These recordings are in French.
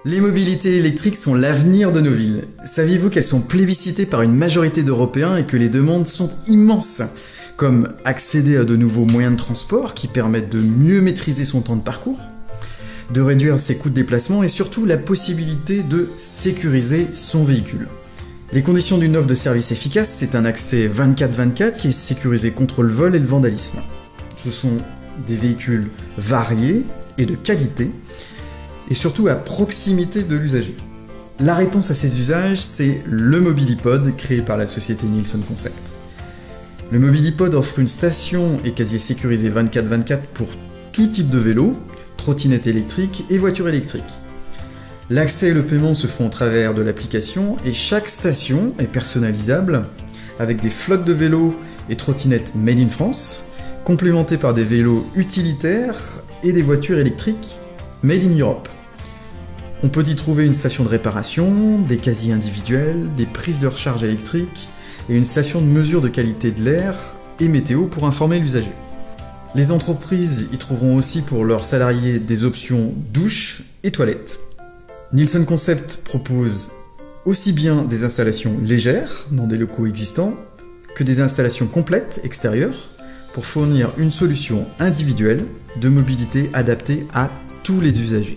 Les mobilités électriques sont l'avenir de nos villes. Saviez-vous qu'elles sont plébiscitées par une majorité d'Européens et que les demandes sont immenses? Comme accéder à de nouveaux moyens de transport qui permettent de mieux maîtriser son temps de parcours, de réduire ses coûts de déplacement et surtout la possibilité de sécuriser son véhicule. Les conditions d'une offre de service efficace, c'est un accès 24/24 qui est sécurisé contre le vol et le vandalisme. Ce sont des véhicules variés et de qualité, et surtout à proximité de l'usager. La réponse à ces usages, c'est le Mobilipod créé par la société Nilsson Concept. Le Mobilipod offre une station et casier sécurisé 24/24 pour tout type de vélo, trottinette électrique et voiture électrique. L'accès et le paiement se font au travers de l'application et chaque station est personnalisable avec des flottes de vélos et trottinettes Made in France, complémentées par des vélos utilitaires et des voitures électriques Made in Europe. On peut y trouver une station de réparation, des casiers individuels, des prises de recharge électrique et une station de mesure de qualité de l'air et météo pour informer l'usager. Les entreprises y trouveront aussi pour leurs salariés des options douche et toilettes. Nilsson Concept propose aussi bien des installations légères dans des locaux existants que des installations complètes extérieures pour fournir une solution individuelle de mobilité adaptée à tous les usagers.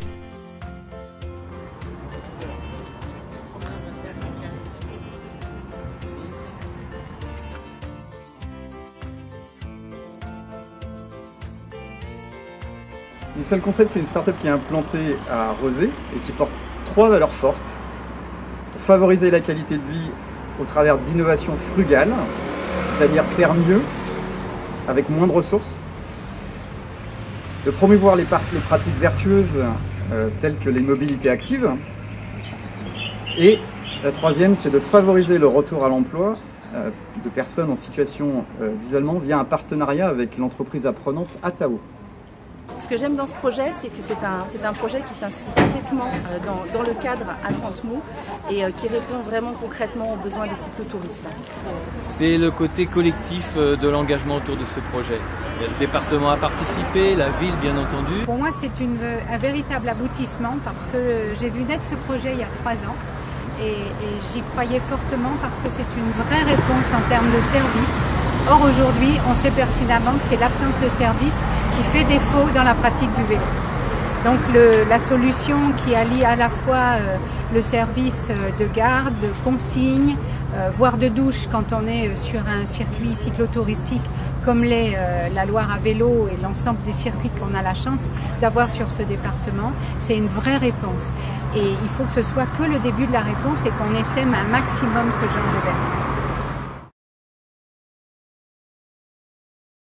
Nilsson Concept, c'est une start-up qui est implantée à Rezé et qui porte 3 valeurs fortes. Favoriser la qualité de vie au travers d'innovations frugales, c'est-à-dire faire mieux avec moins de ressources. De promouvoir les pratiques vertueuses telles que les mobilités actives. Et la troisième, c'est de favoriser le retour à l'emploi de personnes en situation d'isolement via un partenariat avec l'entreprise apprenante Atao. Ce que j'aime dans ce projet, c'est que c'est un projet qui s'inscrit parfaitement dans le cadre à 30 mots et qui répond vraiment concrètement aux besoins des cyclotouristes. C'est le côté collectif de l'engagement autour de ce projet. Il y a le département à participer, la ville bien entendu. Pour moi, c'est un véritable aboutissement parce que j'ai vu naître ce projet il y a 3 ans et j'y croyais fortement parce que c'est une vraie réponse en termes de service. Or aujourd'hui, on sait pertinemment que c'est l'absence de service qui fait défaut dans la pratique du vélo. Donc la solution qui allie à la fois le service de garde, de consigne, voire de douche quand on est sur un circuit cyclotouristique comme l'est la Loire à vélo et l'ensemble des circuits qu'on a la chance d'avoir sur ce département, c'est une vraie réponse. Et il faut que ce soit que le début de la réponse et qu'on essaime un maximum ce genre de vélo.